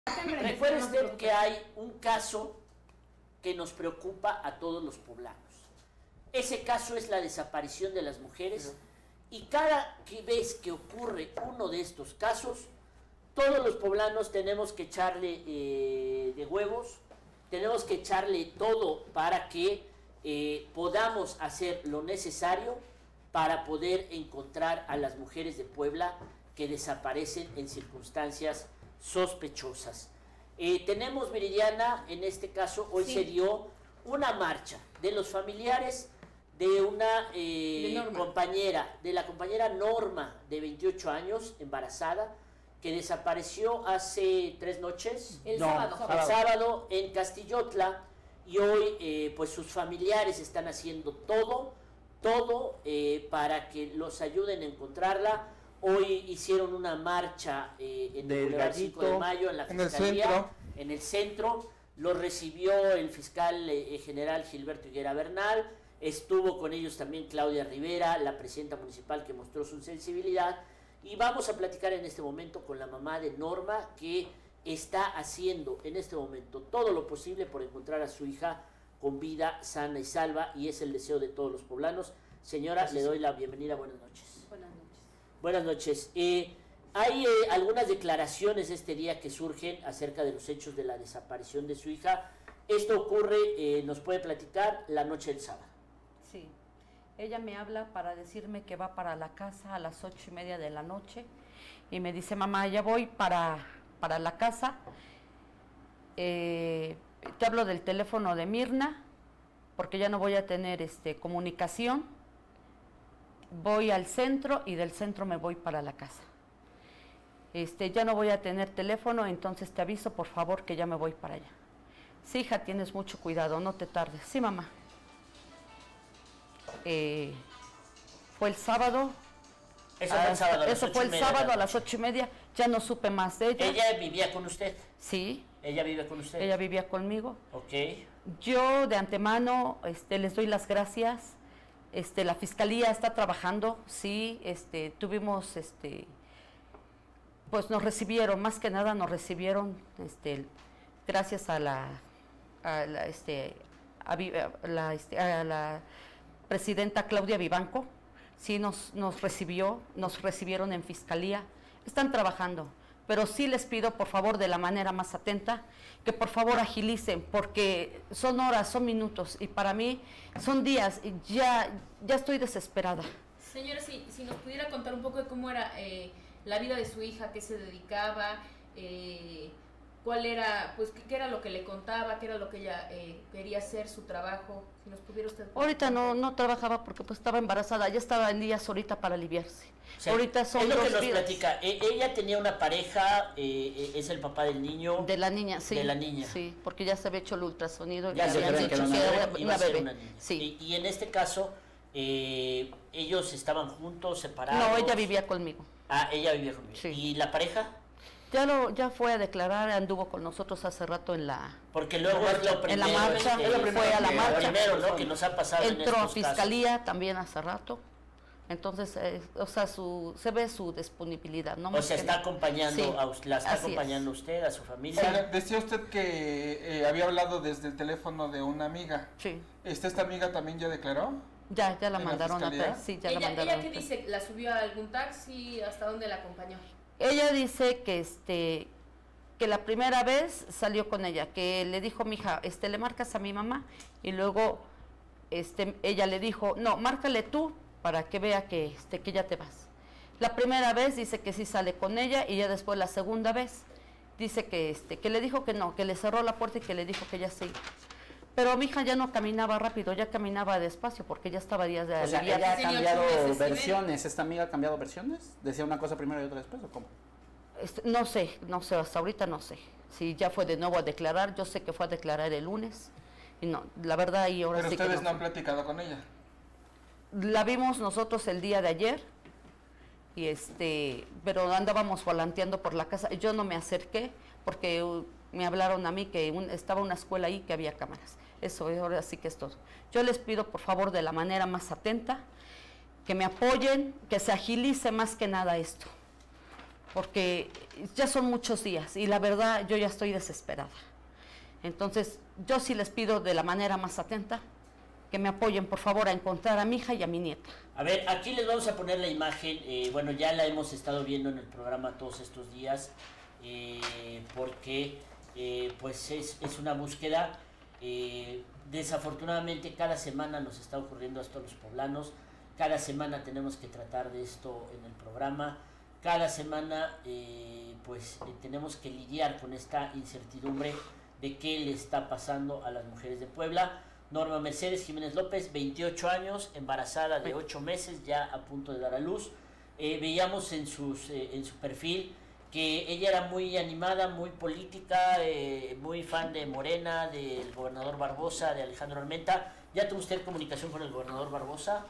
Recuerde usted que hay un caso que nos preocupa a todos los poblanos. Ese caso es la desaparición de las mujeres, y cada vez que ocurre uno de estos casos, todos los poblanos tenemos que echarle de huevos, tenemos que echarle todo para que podamos hacer lo necesario para poder encontrar a las mujeres de Puebla que desaparecen en circunstancias sospechosas. Tenemos, Viridiana, en este caso, hoy se dio una marcha de los familiares de una compañera, de la compañera Norma, de 28 años, embarazada, que desapareció hace 3 noches, el sábado en Castillotla, y hoy pues sus familiares están haciendo todo para que los ayuden a encontrarla. Hoy hicieron una marcha en el 5 de mayo en la Fiscalía, en el centro. Lo recibió el fiscal general Gilberto Higuera Bernal. Estuvo con ellos también Claudia Rivera, la presidenta municipal, que mostró su sensibilidad. Y vamos a platicar en este momento con la mamá de Norma, que está haciendo en este momento todo lo posible por encontrar a su hija con vida, sana y salva, y es el deseo de todos los poblanos. Señora, le doy la bienvenida. Buenas noches. Buenas noches. Buenas noches. Hay algunas declaraciones este día que surgen acerca de los hechos de la desaparición de su hija. Esto ocurre, nos puede platicar, la noche del sábado. Sí, ella me habla para decirme que va para la casa a las 8:30 de la noche y me dice: mamá, ya voy para la casa. Te hablo del teléfono de Mirna porque ya no voy a tener comunicación. Voy al centro y del centro me voy para la casa. Ya no voy a tener teléfono, entonces te aviso, por favor, que ya me voy para allá. Sí, hija, tienes mucho cuidado, no te tardes. Sí, mamá. Fue el sábado. Eso fue el sábado. Eso fue el sábado a las 8:30. Ya no supe más de ella. ¿Ella vivía con usted? Sí. ¿Ella vive con usted? Ella vivía conmigo. Ok. Yo de antemano les doy las gracias. La fiscalía está trabajando, sí. Tuvimos, pues nos recibieron, más que nada nos recibieron, gracias a la presidenta Claudia Vivanco, sí nos recibieron en fiscalía. Están trabajando, pero sí les pido, por favor, de la manera más atenta, que por favor agilicen, porque son horas, son minutos, y para mí son días, y ya estoy desesperada. Señora, si nos pudiera contar un poco de cómo era la vida de su hija, qué se dedicaba, cuál era, pues qué era lo que le contaba, qué era lo que ella quería hacer, su trabajo, si nos pudiera usted... Ahorita no trabajaba porque pues estaba embarazada, ya estaba en días ahorita para aliviarse. O sea, ahorita son es lo que nos platica. Ella tenía una pareja, es el papá del niño. De la niña, sí. De la niña. Sí, porque ya se había hecho el ultrasonido. Ya se había dicho que era una bebé. Sí. Y en este caso, ellos estaban juntos, separados. No, ella vivía conmigo. Ah, ella vivía conmigo. Sí. ¿Y la pareja? Ya fue a declarar, anduvo con nosotros hace rato en la... Porque luego es lo primero. En la marcha, fue a la marcha. Primero, ¿no? Que nos ha pasado entró en a fiscalía también hace rato. Entonces, o sea, se ve su disponibilidad, ¿no? O sea, está acompañando, sí, la está acompañando usted, a su familia. Sí. Decía usted que había hablado desde el teléfono de una amiga. Sí. ¿Esta amiga también ya declaró? Ya la mandaron a... Sí, ya la mandaron. ¿Ella qué dice? ¿La subió a algún taxi? ¿Hasta dónde la acompañó? Ella dice que la primera vez salió con ella, que le dijo: mija, le marcas a mi mamá, y luego ella le dijo: no, márcale tú para que vea que ya te vas. La primera vez dice que sí sale con ella, y ya después la segunda vez dice que le dijo que no, que le cerró la puerta y que le dijo que ya se iba. Pero mi hija ya no caminaba rápido, ya caminaba despacio porque ya estaba días de aliviar. O sea, ¿ella ha cambiado versiones? ¿Esta amiga ha cambiado versiones? ¿Decía una cosa primero y otra después o cómo? No sé, hasta ahorita no sé. Si ya fue de nuevo a declarar, yo sé que fue a declarar el lunes. Y no, la verdad, y ahora sí que... ¿Pero ustedes no han platicado con ella? La vimos nosotros el día de ayer, y pero andábamos volanteando por la casa. Yo no me acerqué porque me hablaron a mí que estaba una escuela ahí, que había cámaras. Eso, ahora sí que es todo. Yo les pido, por favor, de la manera más atenta, que me apoyen, que se agilice más que nada esto. porque ya son muchos días y la verdad yo ya estoy desesperada. Entonces, yo sí les pido de la manera más atenta que me apoyen, por favor, a encontrar a mi hija y a mi nieta. A ver, aquí les vamos a poner la imagen, bueno, ya la hemos estado viendo en el programa todos estos días, porque pues es una búsqueda. Desafortunadamente cada semana nos está ocurriendo esto a los poblanos, cada semana tenemos que tratar de esto en el programa, cada semana tenemos que lidiar con esta incertidumbre de qué le está pasando a las mujeres de Puebla. Norma Mercedes Jiménez López, 28 años, embarazada de 8 meses, ya a punto de dar a luz. Veíamos en su perfil que ella era muy animada, muy política, muy fan de Morena, del gobernador Barbosa, de Alejandro Armenta. ¿Ya tuvo usted comunicación con el gobernador Barbosa?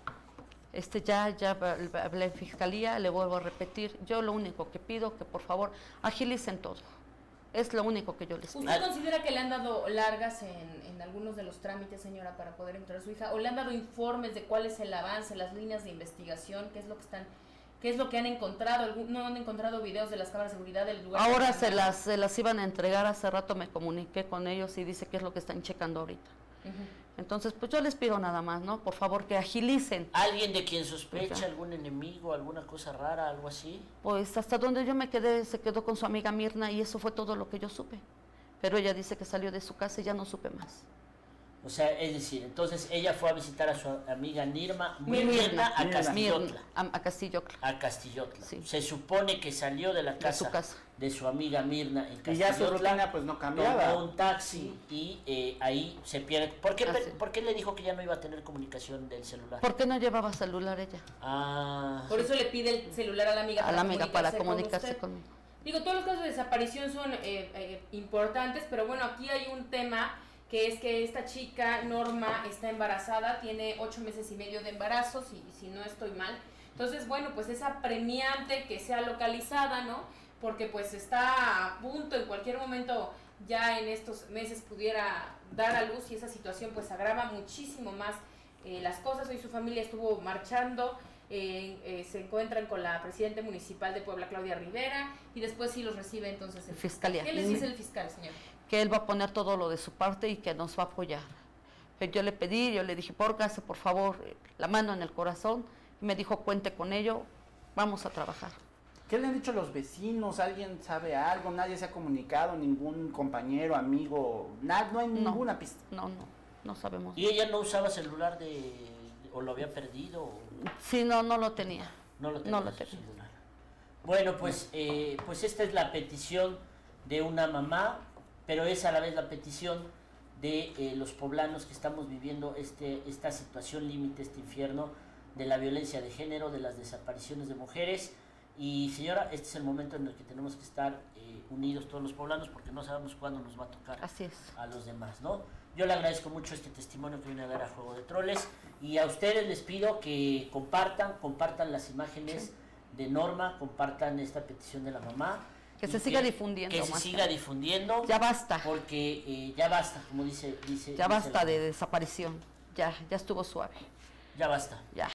Ya hablé en fiscalía, le vuelvo a repetir, yo lo único que pido que por favor agilicen todo. Es lo único que yo les pido. ¿Usted considera que le han dado largas en algunos de los trámites, señora, para poder encontrar a su hija? ¿O le han dado informes de cuál es el avance, las líneas de investigación? ¿Qué es lo que han encontrado? ¿No han encontrado videos de las cámaras de seguridad del lugar? Ahora se las iban a entregar, hace rato me comuniqué con ellos y dice qué es lo que están checando ahorita. Entonces, pues yo les pido nada más, ¿no? Por favor, que agilicen. ¿Alguien de quien sospecha, algún enemigo, alguna cosa rara, algo así? Pues hasta donde yo me quedé, se quedó con su amiga Mirna y eso fue todo lo que yo supe. Pero ella dice que salió de su casa y ya no supe más. O sea, es decir, entonces ella fue a visitar a su amiga Mirna a Castillotla. A Castillotla. A Castillotla. Sí. Se supone que salió de la casa de su amiga Mirna en Castillotla. Y ya su rutina pues no cambiaba. Tomó un taxi y ahí se pierde. ¿Por qué le dijo que ya no iba a tener comunicación del celular? ¿Por qué no llevaba celular ella? Por eso le pide el celular a la amiga para comunicarse conmigo. Digo, todos los casos de desaparición son importantes, pero bueno, aquí hay un tema que es que esta chica, Norma, está embarazada, tiene 8 meses y medio de embarazo, si no estoy mal. Entonces, bueno, pues es apremiante que sea localizada, ¿no? Porque pues está a punto, en cualquier momento ya en estos meses pudiera dar a luz y esa situación pues agrava muchísimo más las cosas. Hoy su familia estuvo marchando, se encuentran con la presidenta municipal de Puebla, Claudia Rivera, y después sí los recibe entonces el Fiscalía. ¿Qué les dice el fiscal, señor? Que él va a poner todo lo de su parte y que nos va a apoyar. Yo le dije, póngase por favor la mano en el corazón, y me dijo, cuente con ello, vamos a trabajar. ¿Qué le han dicho los vecinos? ¿Alguien sabe algo? ¿Nadie se ha comunicado? ¿Ningún compañero, amigo? No hay ninguna pista. No sabemos. ¿Y ella no usaba celular o lo había perdido? Sí, no lo tenía. No lo tenía. Celular. Bueno, pues esta es la petición de una mamá, pero es a la vez la petición de los poblanos que estamos viviendo esta situación límite, este infierno de la violencia de género, de las desapariciones de mujeres. Y señora, este es el momento en el que tenemos que estar unidos todos los poblanos, porque no sabemos cuándo nos va a tocar a los demás, ¿no? Yo le agradezco mucho este testimonio que viene a dar a Juego de Troles, y a ustedes les pido que compartan las imágenes de Norma, compartan esta petición de la mamá. Que se siga difundiendo. Que se siga difundiendo. Ya basta. Porque ya basta, como dice. Ya basta de desaparición. Ya estuvo suave. Ya basta. Ya.